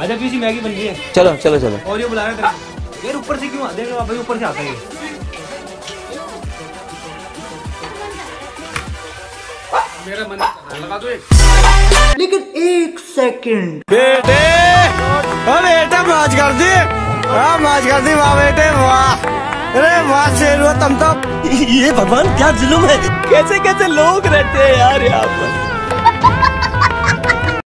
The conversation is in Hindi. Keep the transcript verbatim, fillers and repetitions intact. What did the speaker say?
अच्छा पीसी मैगी बन गई है। चलो चलो चलो। और ये बुला रहे थे यार ऊपर से क्यों देख लो भाई ऊपर से आता है ये। मेरा मन लगा दो एक। लेकिन एक सेकंड बेटे ओ बेटा मौज कर दी। हाँ मौज कर दी वाह बेटे वाह। अरे वाह शेर हुआ तुम तो। ये भगवान क्या जुल्म है। कैसे कैसे लोग रहते हैं यार यहाँ पर।